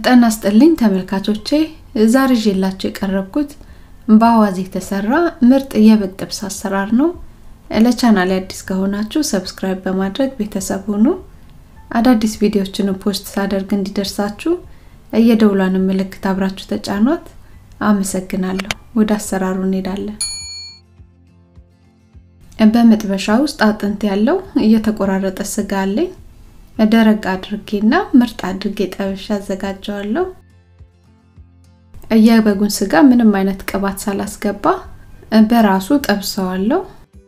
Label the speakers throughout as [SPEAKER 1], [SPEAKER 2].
[SPEAKER 1] ጤና ይስጥልኝ ተመልካቾቼ ዛሬ ይዤላችሁ የቀረብኩት በአዋዜ የተሰራ ምርጥ የበግ ጥብስ አሰራር ነው። ለቻናሌ አዲስ ከሆናችሁ ሰብስክራይብ በማድረግ ቤተሰብ ሁኑ። አዳዲስ ቪዲዮዎችን ፖስት ሳደርግ እንዲደርሳችሁ የደውሏን ምልክት አብራችሁ ተጫኑት። አመሰግናለሁ። ወደ አሰራሩ እንሄዳለን። በመጥበሻ ውስጥ አጥንት ያለው የተቆራረጠ ስጋ አለኝ። ደረቅ አድርጌና ምርጥ አድርጌ ጠብሼ አዘጋጀዋለሁ። የበጉን ስጋ ምንም አይነት ቅባት ሳላስገባ በራሱ ጠብሰዋለሁ።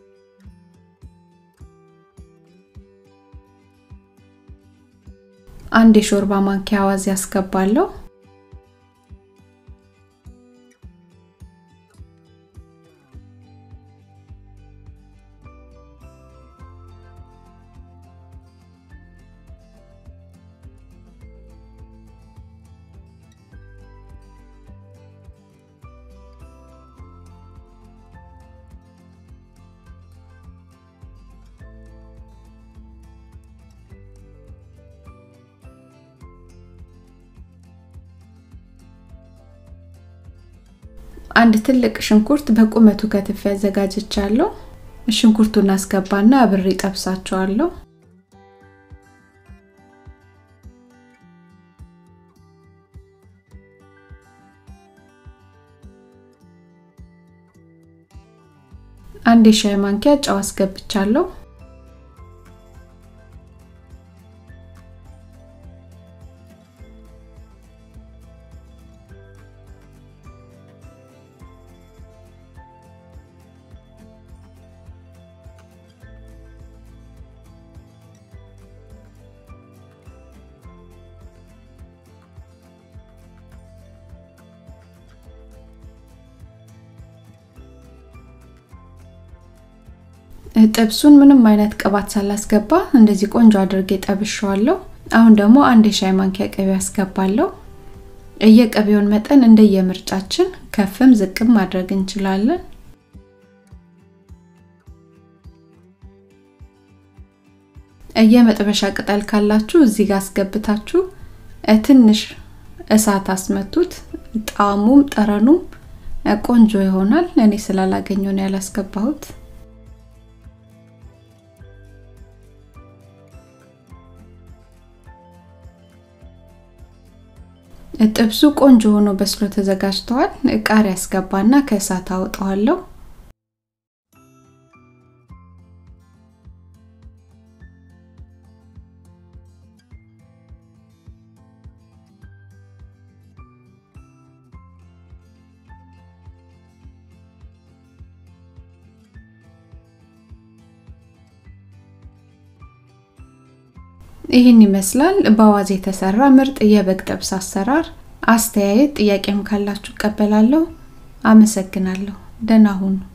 [SPEAKER 1] አንድ የሾርባ ማንኪያ አዋዜ አስገባለሁ። አንድ ትልቅ ሽንኩርት በቁመቱ ከትፌ አዘጋጅቻለሁ። ሽንኩርቱን አስገባና አብሬ ጠብሳቸዋለሁ። አንድ ሻይ ማንኪያ ጨው አስገብቻለሁ። ጥብሱን ምንም አይነት ቅባት ሳላስገባ እንደዚህ ቆንጆ አድርጌ ጠብሼዋለሁ። አሁን ደግሞ አንድ ሻይ ማንኪያ ቅቤ አስገባለሁ። የቅቤውን መጠን እንደየምርጫችን ከፍም ዝቅም ማድረግ እንችላለን። የመጥበሻ ቅጠል ካላችሁ እዚህ ጋር አስገብታችሁ ትንሽ እሳት አስመቱት። ጣዕሙም ጠረኑም ቆንጆ ይሆናል። እኔ ስላላገኘው ነው ያላስገባሁት። ጥብሱ ቆንጆ ሆኖ በስሎ ተዘጋጅቷል። ቃሪያ አስገባና ከእሳት አውጣዋለሁ። ይሄን ይመስላል በአዋዜ የተሰራ ምርጥ የበግ ጥብስ አሰራር። አስተያየት ጥያቄም ካላችሁ ቀበላለሁ። አመሰግናለሁ። ደህና ሁኑ።